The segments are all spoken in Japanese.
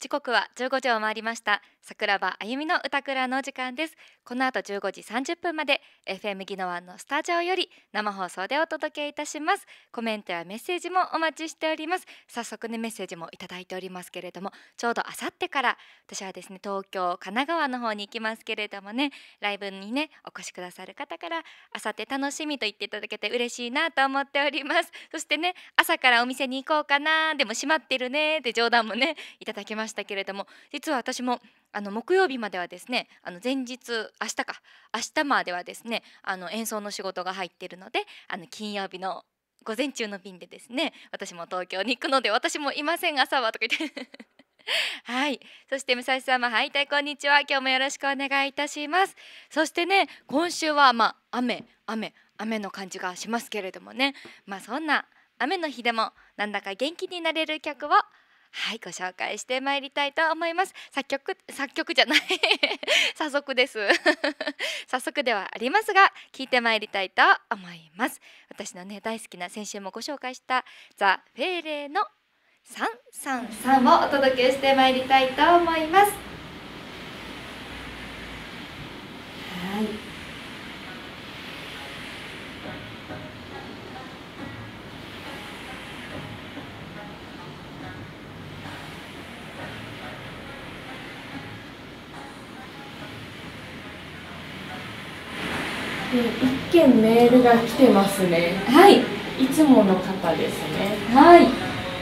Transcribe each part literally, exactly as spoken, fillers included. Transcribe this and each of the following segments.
時刻はじゅうごじを回りました。桜庭あゆみの歌蔵のお時間です。この後じゅうごじさんじゅっぷんまで エフエム 宜野湾のスタジオより生放送でお届けいたします。コメントやメッセージもお待ちしております。早速ねメッセージもいただいておりますけれども、ちょうどあさってから私はですね東京神奈川の方に行きますけれどもね、ライブにねお越しくださる方からあさって楽しみと言っていただけて嬉しいなと思っております。そしてね朝からお店に行こうかな、でも閉まってるねって冗談もねいただきましたけれども、実は私もあの木曜日まではですね、あの前日明日か明日まではですねあの演奏の仕事が入っているので、あの金曜日の午前中の便でですね私も東京に行くので、私もいません朝はとか言ってはい、そして武蔵様、はい、たいこんにちは、今日もよろしくお願いいたします。そしてね今週はまあ雨雨雨の感じがしますけれどもね、まあそんな雨の日でもなんだか元気になれる曲をはいご紹介してまいりたいと思います。作曲作曲じゃない早速です早速ではありますが聞いてまいりたいと思います。私のね大好きな先週もご紹介したザ・フェーレのさんさんさんをお届けしてまいりたいと思います。はい、 一件メールが来てますね。 はい、 いつもの方ですね。 はい、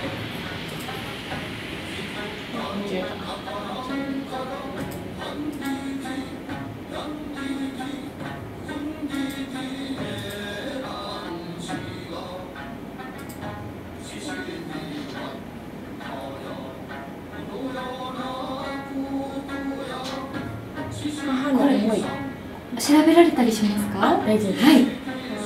母の思い。 調べられたりしますか？ 大丈夫です。 はい。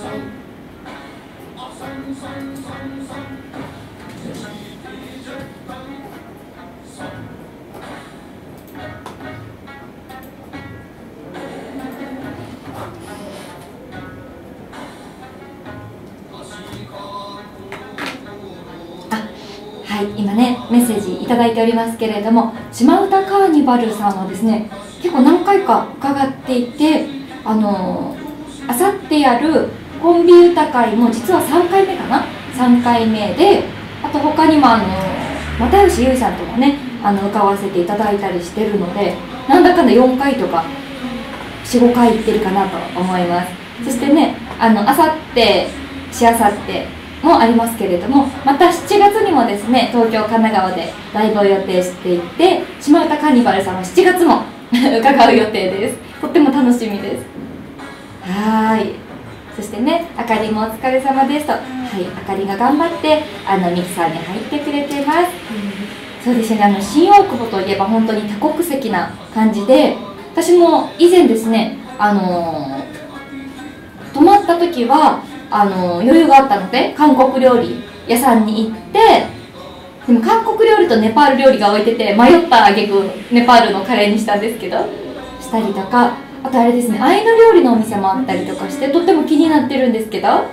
はい、今ねメッセージいただいておりますけれども、島唄カーニバルさんはですね結構何回か伺っていて、あのあさってやるコンビ歌会も実はさんかいめかなさんかいめで、あと他にもあの又吉優さんともねあの伺わせていただいたりしてるので、なんだかんだよんかいとかよん、ごかい行ってるかなと思います。そしてねあのあさってしあさってもありますけれども、またしちがつにもですね東京神奈川でライブを予定していて、島唄カーニバルさんはしちがつも伺う予定です。とっても楽しみです。はい、そしてねあかりもお疲れ様ですと、はい、あかりが頑張ってあのミキサーに入ってくれてます。うん、そうですね、あの新大久保といえば本当に多国籍な感じで、私も以前ですねあのー、泊まった時はあの余裕があったので韓国料理屋さんに行って、でも韓国料理とネパール料理が置いてて迷った挙句ネパールのカレーにしたんですけどしたりとか、あとあれですねアイヌ料理のお店もあったりとかしてとっても気になってるんですけど、はい、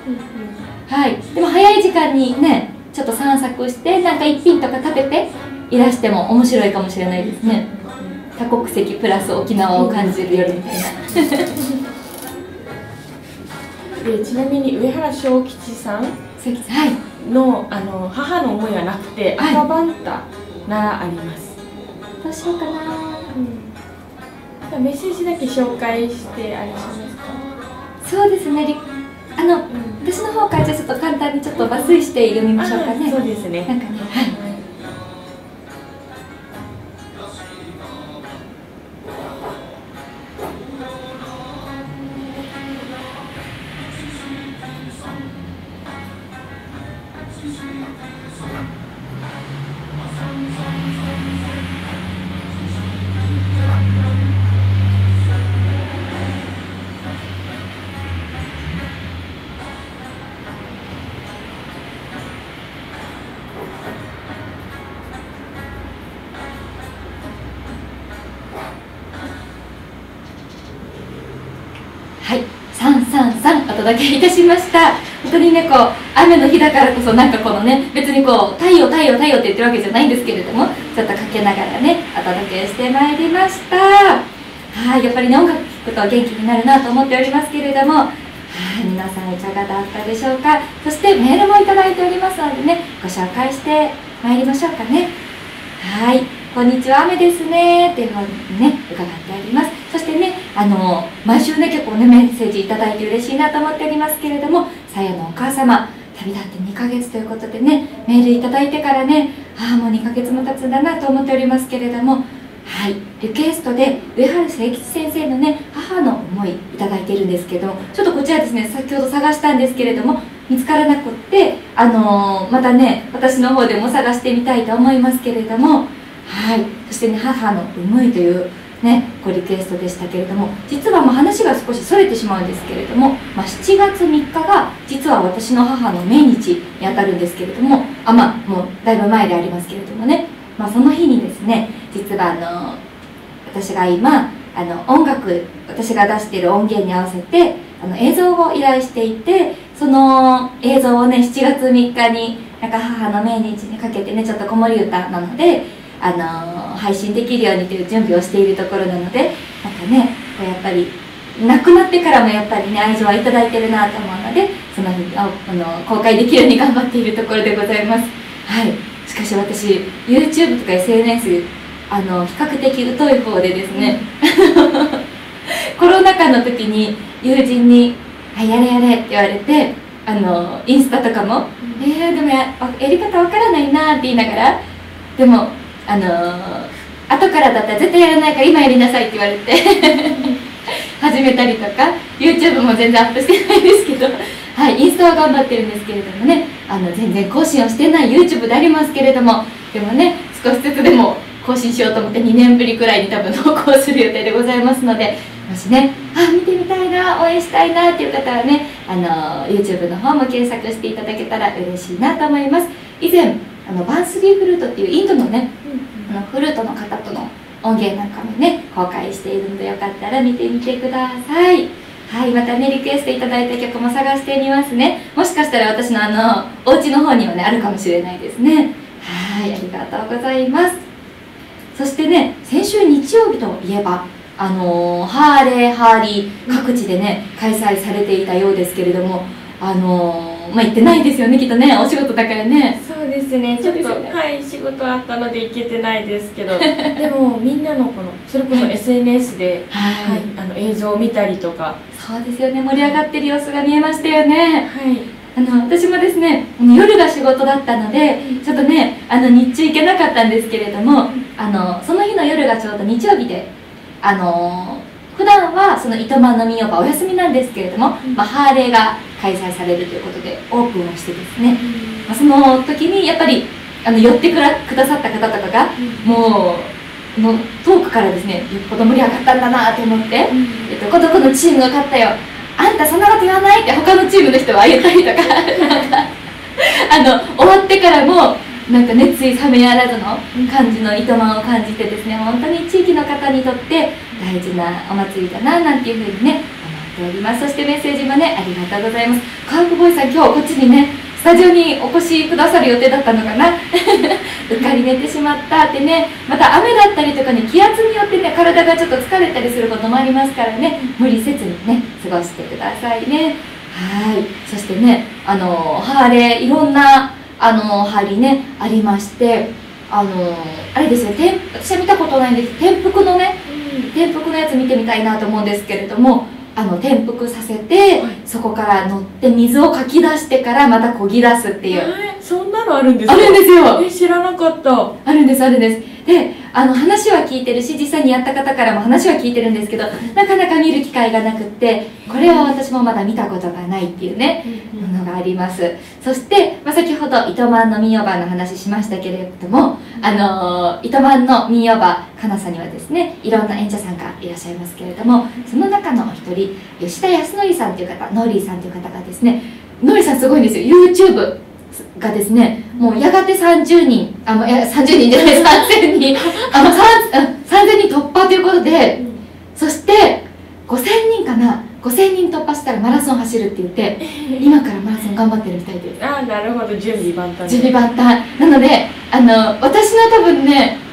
でも早い時間にねちょっと散策してなんか一品とか食べていらしても面白いかもしれないですね。多国籍プラス沖縄を感じる夜みたいなでちなみに上原正吉さんの、あの母の思いはなくて、はい、赤バンタならあります。 どうしようかな、 うん、メッセージだけ紹介してあれしますか？ そうですね、あの、うん、私の方からじゃあちょっと簡単にちょっと抜粋して読みましょうかね。 そうですね、 なんかね、はい、はい、さんさんさんお届けいたしました。本当にねこう雨の日だからこそなんかこのね別にこう太陽太陽太陽って言ってるわけじゃないんですけれども、 ちょっとかけながらねお届けしてまいりました。はい、やっぱりね音楽聴くと元気になるなと思っておりますけれども、はい、皆さんいかがだったでしょうか。そしてメールもいただいておりますのでね、ご紹介してまいりましょうかね。はい、こんにちは、雨ですねっていうふうにね伺っております。そしてね、あの毎週ね結構ねメッセージいただいて嬉しいなと思っておりますけれども、さやのお母様旅立ってにかげつということでね、メールいただいてからね、ああもうにかげつも経つんだなと思っておりますけれども、はい、リクエストで上原誠吉先生のね母の思いいただいているんですけども、ちょっとこちらですね先ほど探したんですけれども見つからなくって、あのー、またね私の方でも探してみたいと思いますけれども、はい、そしてね母の思いというねごリクエストでしたけれども、実はまあ話が少しそれてしまうんですけれども、まあ、しちがつみっかが実は私の母の命日にあたるんですけれども、あまあもうだいぶ前でありますけれどもね、まあ、その日にですね実はあの私が今あの音楽私が出している音源に合わせてあの映像を依頼していて、その映像をねしちがつみっかになんか母の命日にかけてねちょっと子守歌なのであの配信できるようにという準備をしているところなので、なんかねこうやっぱり亡くなってからもやっぱりね愛情はいただいてるなと思うので、その日ああの公開できるように頑張っているところでございます。はい、しかし私 YouTube とか エスエヌエス あの比較的疎い方でですね、うん、コロナ禍の時に友人に「はいやれやれ」って言われて、あのインスタとかも「えー、でも や, やり方わからないな」って言いながら、でもあの後からだったら絶対やらないから今やりなさいって言われて始めたりとか YouTube も全然アップしてないですけど、はい、インスタは頑張ってるんですけれどもね、あの全然更新をしてない YouTube でありますけれども、でもね少しずつでも更新しようと思ってにねんぶりくらいに多分投稿する予定でございますので、もしねあ見てみたいな応援したいなっていう方はねあの YouTube の方も検索していただけたら嬉しいなと思います。以前あのバンスリーフルートっていうインドのね、うん、あのフルートの方との音源なんかもね公開しているのでよかったら見てみてください。はい、またねリクエストいただいた曲も探してみますね。もしかしたら私のあのお家の方にはねあるかもしれないですね。はい、ありがとうございます。そしてね先週日曜日といえばあのー、ハーレーハーリー各地でね開催されていたようですけれども、あのー、まあ行ってないですよねきっとね、お仕事だからね。 そうですね、ちょっと、ね、はい仕事あったので行けてないですけどでもみんなのこのそれこそ エスエヌエス で、はいはい、あの映像を見たりとか、 そうですよね、盛り上がってる様子が見えましたよね。 はい、 あの私もですね夜が仕事だったのでちょっとねあの日中行けなかったんですけれども、あのその日の夜がちょうど日曜日で、あの普段はその糸満の民謡がお休みなんですけれども、まあ、ハーレーが開催されるということでオープンをしてですね、まあ、その時にやっぱりあの寄ってくらくださった方とかがもうもう遠くからですねよっぽど盛り上がったんだなと思って、えっと、この子のチームが勝ったよ、あんたそんなこと言わないって他のチームの人は言ったりとかあの終わってからもなんか熱意冷めやらずの感じの糸満を感じてですね、本当に地域の方にとって大事なお祭りだななんていうふうにね思っております。そしてメッセージもねありがとうございます。カープボーイさん今日こっちにねスタジオにお越しくださる予定だったのかなうっかり寝てしまったってね、また雨だったりとかね気圧によってね体がちょっと疲れたりすることもありますからね、無理せずにね過ごしてくださいね。はい、そしてねあのハーレーいろんなあのハーリーねありまして、あのあれですよ、私は見たことないんです、転覆のね、うん、転覆のやつ見てみたいなと思うんですけれども、あの転覆させて、はい、そこから乗って水をかき出してからまた漕ぎ出すっていう、 えー、そんなのあるんですか？ あるんですよ。 え知らなかった。 あるんですあるんです。であの話は聞いてるし実際にやった方からも話は聞いてるんですけど、なかなか見る機会がなくって、これは私もまだ見たことがないっていうね、うん、ものがあります。そして、まあ、先ほど糸満の民謡場の話しましたけれども、あの糸満の民謡場かなさにはですねいろんな演者さんがいらっしゃいますけれども、その中のお一人吉田康則さんという方、ノーリーさんという方がですね、ノーリーさんすごいんですよ。 YouTubeがですねもうやがてさんじゅうにん、あもうさんじゅうにんじゃないさんぜんにんあのさんぜんにん突破ということで、うん、そしてごせんにんかな、ごせんにん突破したらマラソン走るって言って今からマラソン頑張ってるみたいです。 ああなるほど、準備万端、 準備万端なので、あの私の多分ね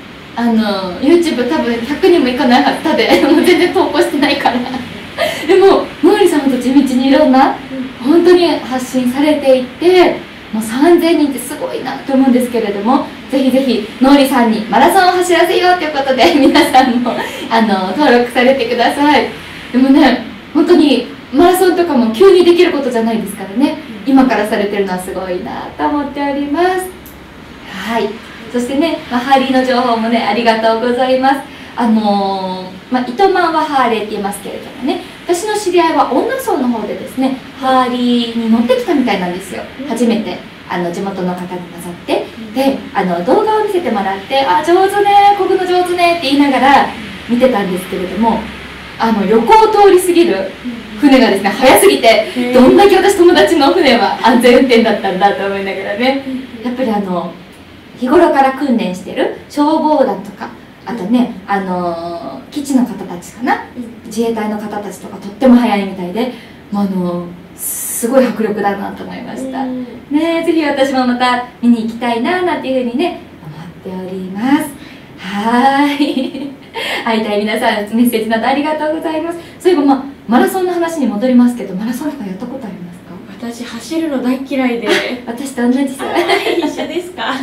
あの YouTube 多分ひゃくにんもいかないはずだでもう全然投稿してないからでもノーリーさんも地道にいろんな本当に発信されていて、もうさんぜんにんってすごいなと思うんですけれども、ぜひぜひノーリーさんにマラソンを走らせようということで皆さんもあの登録されてください。でもね、本当にマラソンとかも急にできることじゃないですからね、今からされてるのはすごいなと思っております。はい、そしてね、まあ、ハーリーの情報もねありがとうございます。あのーまあ、糸満はハーレーって言いますけれどもね、私の知り合いは女村の方でですねハーリーに乗ってきたみたいなんですよ。初めてあの地元の方に混ざって、であの動画を見せてもらって「あ上手ね、こぐの上手ね」って言いながら見てたんですけれども、あの横を通り過ぎる船がですね速すぎて、どんだけ私友達の船は安全運転だったんだと思いながらね、やっぱりあの日頃から訓練してる消防団とか、あとね、あのー、基地の方たちかな、自衛隊の方たちとかとっても速いみたいで、もうあのー、すごい迫力だなと思いました、ね、ぜひ私もまた見に行きたいななんていうふうにね思っております。はーい会いたい皆さんメッセージなどありがとうございます。そういえば、まあ、マラソンの話に戻りますけど、マラソンとかやったことありますか？ 私走るの大嫌いで私と同じさ一緒ですか？はい、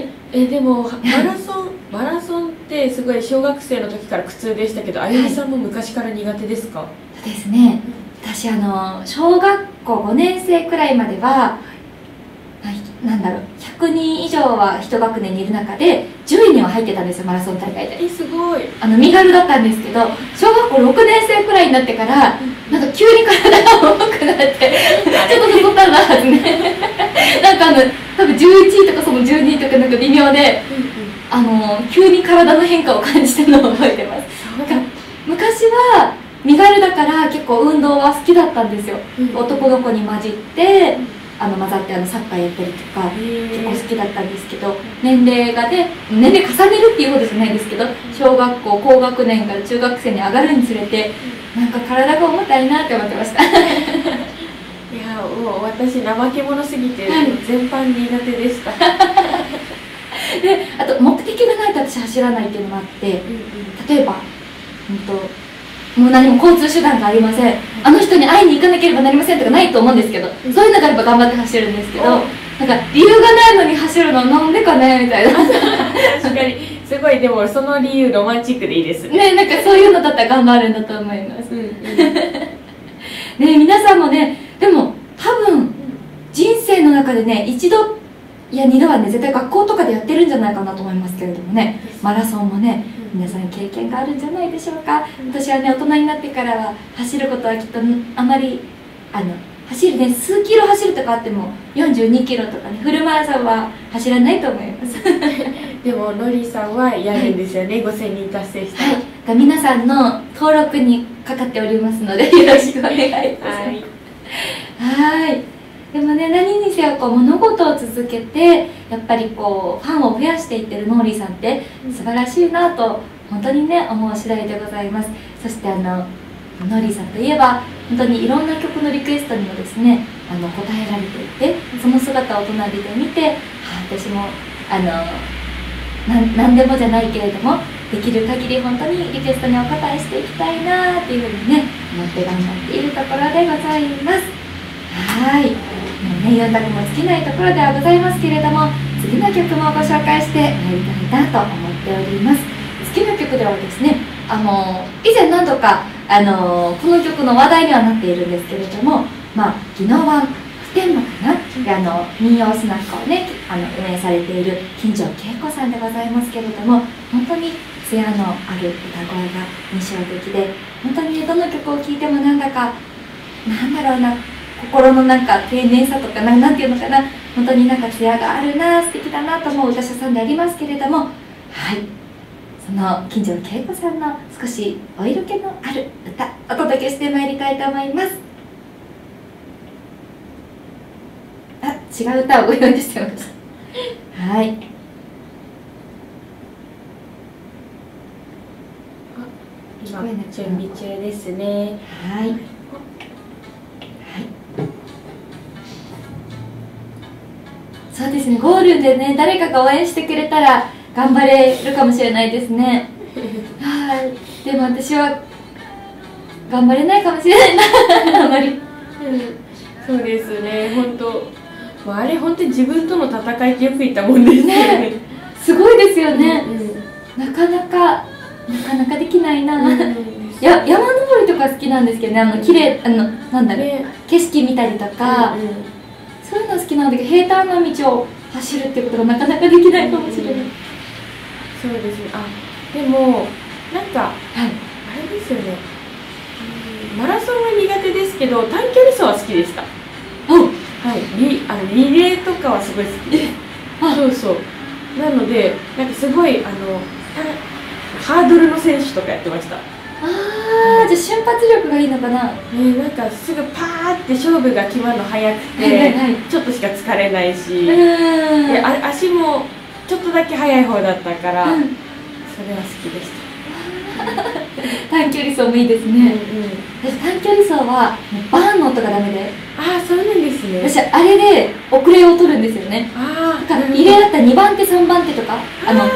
えでもマラソンマラソンってすごい小学生の時から苦痛でしたけど、あゆみさんも昔から苦手ですか？ そうですね、私あの小学校ごねん生くらいまではなんだろうひゃくにん以上は一学年にいる中でじゅういには入ってたんですよ、マラソン大会で。 えすごい。あの身軽だったんですけど、小学校ろくねん生くらいになってからなんか急に体が重くなってちょっと太ったんだはずねなんかあの多分じゅういちいとかそのじゅうにいとかなんか微妙で、あの急に体の変化を感じたのを覚えてます。なんか昔は身軽だから結構運動は好きだったんですよ、うん、男の子に混じってあの混ざってあのサッカーやったりとか結構好きだったんですけど、年齢がね年齢重ねるっていうほどじゃないですけど、小学校高学年から中学生に上がるにつれてなんか体が重たいなって思ってましたいやもう私怠け者すぎて、はい、全般苦手でしたであと目的がないと私走らないっていうのもあって、うんうん、例えば、うんともう何も交通手段がありません、あの人に会いに行かなければなりませんとかないと思うんですけど、うん、そういうのがあれば頑張って走るんですけど、なんか理由がないのに走るのなんでかねみたいな確かにすごい、でもその理由ロマンチックでいいですね。なんかそういうのだったら頑張るんだと思います、うんうん、ね皆さんもね、でも多分人生の中でね一度いやにどはね絶対学校とかでやってるんじゃないかなと思いますけれどもね、マラソンもね皆さん経験があるんじゃないでしょうか。私はね大人になってからは走ることはきっとあまりあの走るね数キロ走るとかあってもよんじゅうにキロとかねフルマラソンは走らないと思いますでもノリさんはやるんですよね、はい、ごせんにん達成したら、 はい、皆さんの登録にかかっておりますのでよろしくお願いいたします。はいはい、でもね何にせよこう物事を続けてやっぱりこうファンを増やしていってるノーリーさんって素晴らしいなと本当にね思う次第でございます。そしてあのノーリーさんといえば本当にいろんな曲のリクエストにもですねあの応えられていて、その姿を隣で見て、はあ、私もあの何でもじゃないけれどもできる限り本当にリクエストにお応えしていきたいなっていうふうにね思って頑張っているところでございます。はい、もうね、よん択も尽きないところではございますけれども、次の曲もご紹介してまいりたいなと思っております。次の曲ではですね、あの以前何度かあのこの曲の話題にはなっているんですけれども、まあ宜野湾普天間かなであの民謡スナックをねあの運営されている金城恵子さんでございますけれども、本当に艶のある歌声が印象的で、本当に、ね、どの曲を聴いてもなんだかなんだろうな心のなんか丁寧さとか な, なんていうのかな本当になんか艶があるな素敵だなと思う歌手さんでありますけれども、はい、その金城恵子さんの少しお色気のある歌お届けしてまいりたいと思います。あ、違う歌をご用意してましたはい、 今準備中ですね。 はい、そうですね、ゴールでね誰かが応援してくれたら頑張れるかもしれないですね。はい。でも私は頑張れないかもしれないなあまり、うん、 そうですね。本当あれ本当に自分との戦いってよく言ったもんですね。 すごいですよね、うん、なかなかなかなかできないな、うん、や山登りとか好きなんですけどね、あの綺麗、あのなんだろう、ね、景色見たりとか、うんうん、そういうの好きなんだけど平坦な道を走るってことがなかなかできないかもしれない、うん、 そうですね。あ、でもなんか、はい、あれですよね、マラソンは苦手ですけど短距離走は好きでした。はい、リ, あのリレーとかはすごい好きです。そうそう、なのでなんかすごいあのハードルの選手とかやってました。 ああ、じゃあ瞬発力がいいのかな。 ね、なんかすぐパーって勝負が決まるの早くて、はいはいはい、ちょっとしか疲れないし、であ足もちょっとだけ速い方だったから、うん、それは好きでした。 短距離走もいいですね、うんうん、私短距離走はバーンの音がダメで。 ああ、そうなんですね。 私あれで遅れを取るんですよね。ああ、リレーだったらにばん手さんばん手とか、あの、うん、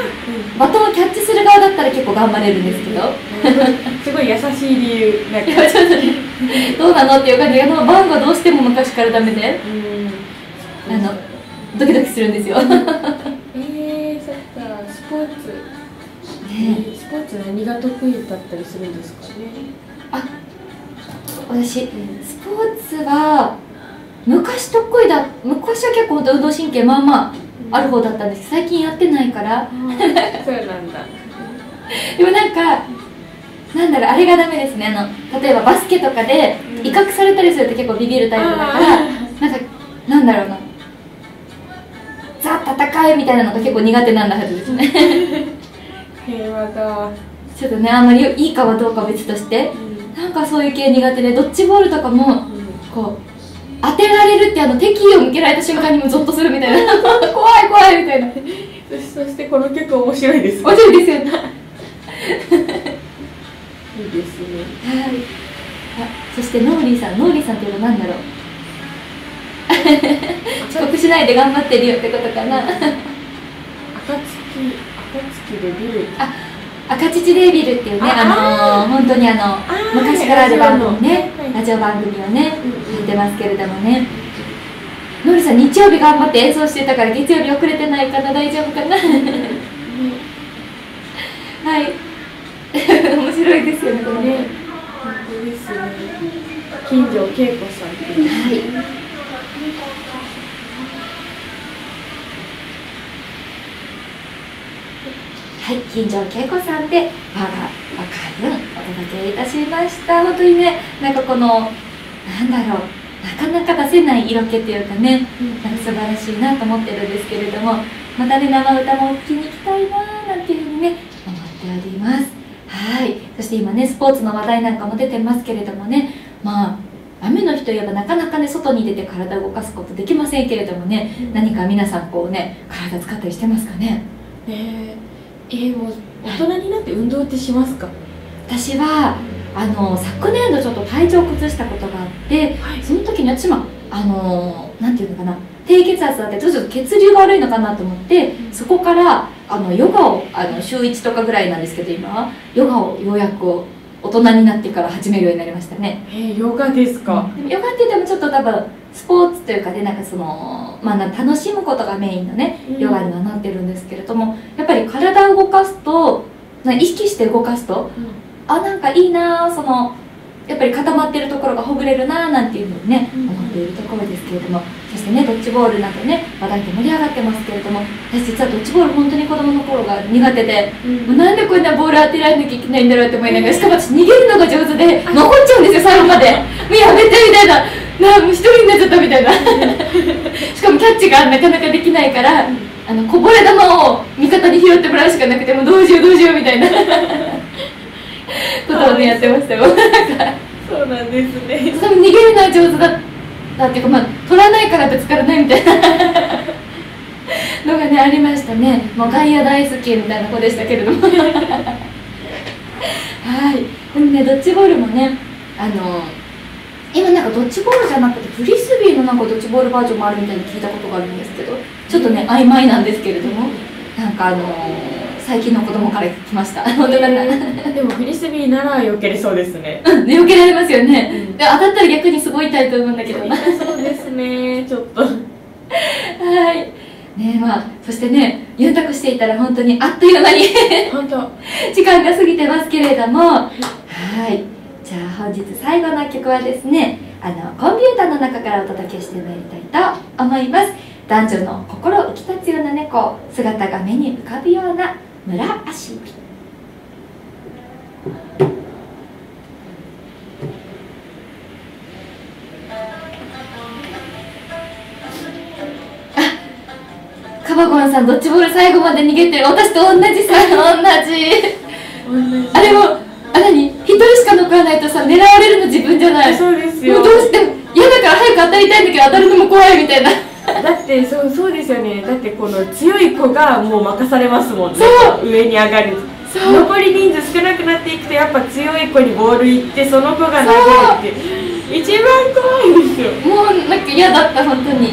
バトンをキャッチする側だったら結構頑張れるんですけど、 すごい優しい理由なんかちょっとね、どうなのっていう感じで、バーンがどうしても昔からダメで、うん、あのドキドキするんですよ。 えー、そっか、スポーツね、スポーツ何が得意だったりするんですかね。 あ、私、うん、スポーツは昔得意だ、昔は結構運動神経まあまあある方だったんですけど、最近やってないから。 そうなんだ。 でもなんか、なんだろう、あれがダメですね。あの例えばバスケとかで威嚇されたりすると結構ビビるタイプだから、なんかなんだろうな、ザ戦いみたいなのが結構苦手なんだはずですね。 平和だ。 ちょっとね、あんまりいいかはどうかは別として、うん、なんかそういう系苦手で、ドッジボールとかも、うん、こう当てられるって、あの敵意を向けられた瞬間にもゾッとするみたいな怖い怖いみたいな。 そしてこの曲面白いですね。 面白いですよね。 いいですね。 はい。あ、そしてノーリーさん、ノーリーさんっていうのは何だろう。遅刻しないで頑張ってるよってことかな。 暁でビル、 あ、赤乳デビルっていうね、あのー、本当にあの昔からある番組ね、ラジオ番組をね、やってますけれどもね。のりさん、日曜日頑張って演奏してたから月曜日遅れてないかな、大丈夫かな。はい。面白いですよね、このね。 本当ですね。金城恵子さんっていう。はい。 はい、金城恵子さんで「我が若い運」お届けいたしました。本当にね、なんかこのなんだろう、なかなか出せない色気っていうかね、なんか素晴らしいなと思ってるんですけれども、またね、生歌も聴きに行きたいなーなんていうふうにね思っております。はい、そして今ね、スポーツの話題なんかも出てますけれどもね、まあ雨の日といえばなかなかね、外に出て体を動かすことできませんけれどもね、うん、何か皆さんこうね、体使ったりしてますかね。 えーえー、もう大人になって運動ってしますか？ 私はあの昨年度ちょっと体調を崩したことがあって、はい、その時に私もあのなんていうのかな、低血圧だってちょっと血流が悪いのかなと思って、うん、そこからあのヨガをあの週いちとかぐらいなんですけど、今はヨガをようやく大人になってから始めるようになりましたね。 えー、ヨガですか？ でもヨガって言ってもちょっと多分スポーツというかね、なんかその、まあ、楽しむことがメインのね、ヨガにはなってるんですけれども、やっぱり体を動かすと、意識して動かすと、うん、あ、なんかいいな、そのやっぱり固まってるところがほぐれるななんていうふうにね、うん、思っているところですけれども、そしてね、ドッジボールなどね話題で盛り上がってますけれども、私実はドッジボール本当に子供の頃が苦手で、うん、もうなんでこんなボール当てられなきゃいけないんだろうって思いながら、しかも私逃げるのが上手で残っちゃうんですよ、最後まで。もうやめてみたいな、なもう一人になっちゃったみたいな。しかもキャッチがなかなかできないから、うん、あのこぼれ球を味方に拾ってもらうしかなくて、もうどうしようどうしようみたいなことをねやってましたよ。 そうなんですね。 逃げるのは上手だったっていうか、まあ、取らないからぶつからないみたいなのがねありましたね。もう外野大好きみたいな子でしたけれども。はい。でもね、ドッジボールもね、あの今なんかドッジボールじゃなくてフリスビーのなんかドッジボールバージョンもあるみたいに聞いたことがあるんですけど、ちょっとね曖昧なんですけれども、なんかあの最近の子供から来ました。本当かな。 えー、でもフリスビーなら避けれそうですね。 うん、ね、避けられますよね。 うん、 で、当たったら逆にすごい痛いと思うんだけどな。 そうですね、ちょっと。はい。 ね、まあ、そしてね、ゆんたくしていたら本当にあっという間に本当時間が過ぎてますけれども、はい。じゃあ本日最後の曲はですね、あのコンピューターの中からお届けしてまいりたいと思います。男女の心浮き立つような猫、姿が目に浮かぶような村足指。カバゴンさん、ドッジボール最後まで逃げてる。私と同じさ、同じあれも、あ、何、一人しか残らないとさ、狙われるの自分じゃない。 そうですよ。 もうどうしても嫌だから早く当たりたいんだけど、当たるのも怖いみたいな。 だってそうそうですよね。だってこの強い子がもう任されますもんね。 そう上に上がる。残り人数少なくなっていくと、やっぱ強い子にボールいって、その子が投げるって一番怖いですよ。 もうなんか嫌だった、本当に。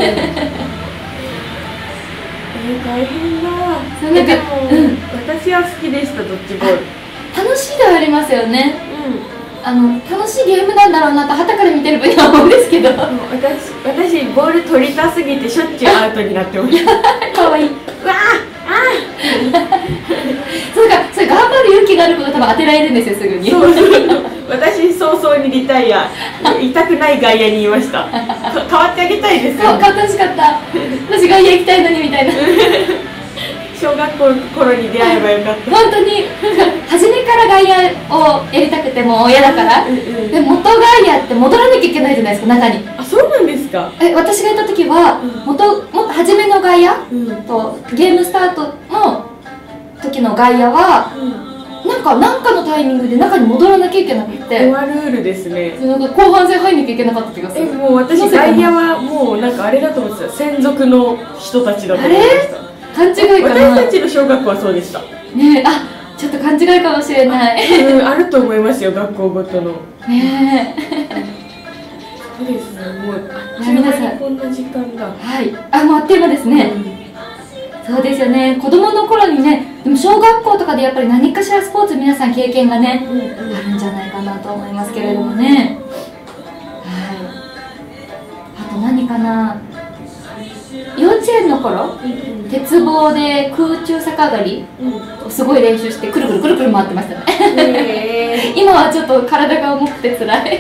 えー、大変だ。 そうなんか、 でも、 うん、 私は好きでした、ドッジボール。 楽しいではありますよね。 うん、 あの楽しいゲームなんだろうなと傍から見てる分には思うんですけど、 私私ボール取りたすぎてしょっちゅうアウトになってました。 かわいい。 うわあそうか、それ頑張る勇気がある子が多分当てられるんですよ、すぐに。 そうそう私早々にリタイア、痛くない外野にいました。変わってあげたいですよ、 そう、変わってほしかった。私外野行きたいのにみたいな。 小学校の頃に出会えばよかった。 本当に初めから外野をやりたくても嫌だから、うんうん、で元外野って戻らなきゃいけないじゃないですか、中に。 あ、そうなんですか。 え、私がいた時は、うん、元もっと初めの外野、うん、とゲームスタートの時の外野は、うん、なんか何かのタイミングで中に戻らなきゃいけなくて、 コアルールですね。 なんか後半戦入んなきゃいけなかった気がする。 え、もう私外野はもうなんかあれだと思ってた。専属の人たちだと思ってました。 勘違いかな。 私たちの小学校はそうでしたねえ。あ、ちょっと勘違いかもしれない。 うん、あると思いますよ、学校ごとの。 ねえ。 そうですね、もうあっという間にこんな時間が。 はい、あ、もうあっという間ですね、うん、そうですよね。子供の頃にね、でも小学校とかでやっぱり何かしらスポーツ皆さん経験がね、うんうん、あるんじゃないかなと思いますけれどもね、はい。あと何かな、幼稚園の頃、うんうん、鉄棒で空中逆上がりをすごい練習してくるくるくるくる回ってましたね。今はちょっと体が重くてつらい。うんうんうん、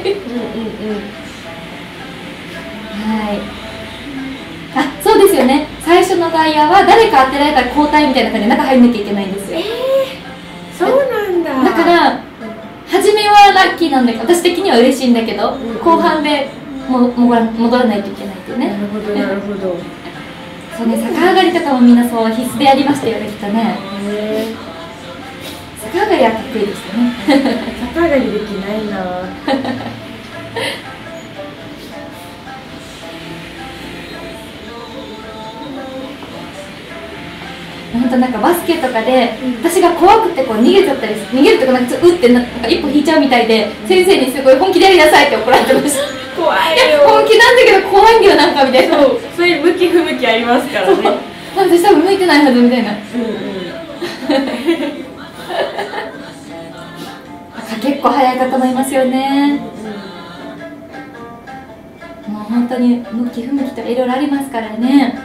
はい。あ、そうですよね。最初の外野は誰か当てられたら交代みたいな感じで中入んなきゃいけないんですよ。 えー、そうなんだ。 だから初めはラッキーなんだけど、私的には嬉しいんだけど、うんうん、後半でも戻ら戻らないといけないっていうね。 なるほどなるほど。 そうね、逆上がりとかもみんなそう必須でやりましたよね、きっとね。逆上がりはかっこいいでしたね。 逆上がりできないな。 本当なんかバスケとかで、うん、私が怖くてこう逃げちゃったり、逃げるとかなんかちょっとうってなんか一歩引いちゃうみたいで、うん、先生にすごい本気でやりなさいって怒られてました。 怖いよ。 いや本気なんだけど怖いんだよなんかみたいな。 そう、そういう向き不向きありますからね。 私多分向いてないはずみたいな。うんうん。結構早い方もいますよね。うん、もう本当に向き不向きとかいろいろありますからね。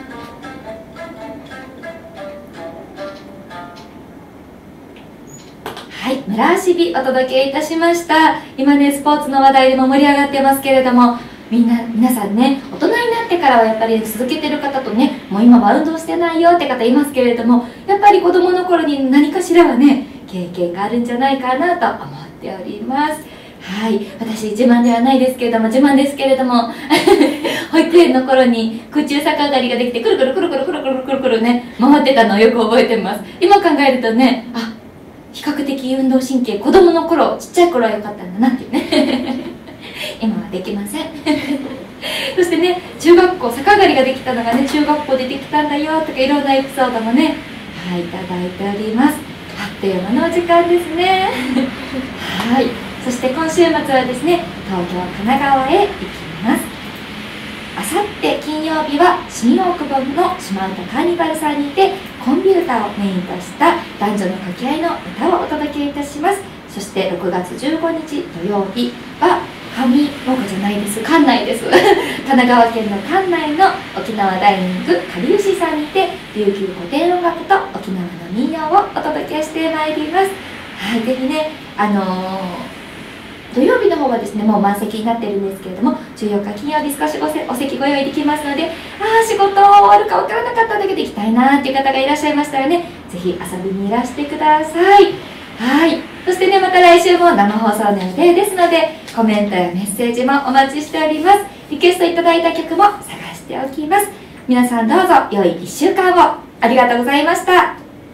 はい、村足日お届けいたしました。今ね、スポーツの話題でも盛り上がってますけれども、みんな、皆さんね、大人になってからはやっぱり続けてる方とね、もう今は運動してないよって方いますけれども、やっぱり子供の頃に何かしらはね、経験があるんじゃないかなと思っております。はい、私自慢ではないですけれども、自慢ですけれども、保育園の頃に空中逆上がりができて、くるくるくるくるくるくるくるくるね、回ってたのをよく覚えてます。今考えるとね、あ、比較的運動神経、子供の頃、ちっちゃい頃は良かったんだなっていうね。今はできません。そしてね、中学校、逆上がりができたのがね、中学校でできたんだよとか、いろんなエピソードもね、はい、いただいております。あっという間のお時間ですね。はい、そして今週末はですね、東京、神奈川へ行きます。あさって金曜日は新大久保の島唄カーニバルさんにてコンビ歌をメインとした男女の掛け合いの歌をお届けいたします。そしてろくがつじゅうごにち土曜日は上農家じゃないです、館内です神奈川県の館内の沖縄ダイニングかりゆしさんにて琉球古典音楽と沖縄の民謡をお届けしてまいります。はい、ぜひね、あのー土曜日の方はですね、もう満席になってるんですけれども、じゅうよっか金曜日少しおせお席ご用意できますので、ああ仕事終わるか分からなかっただけで行きたいなっていう方がいらっしゃいましたらね、ぜひ遊びにいらしてください。はい、そしてね、また来週も生放送の予定ですので、コメントやメッセージもお待ちしております。リクエストいただいた曲も探しておきます。皆さんどうぞ良いいっしゅうかんを。ありがとうございました。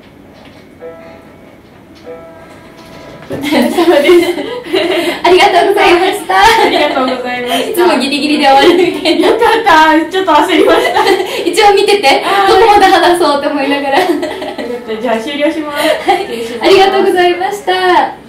お疲れ様です。 ありがとうございました。 ありがとうございました。 いつもギリギリで終わるみたいな。 よかった。ちょっと焦りました。 一応見てて、どこまで話そうと思いながら。 よかった。じゃあ終了します。 はい、ありがとうございました。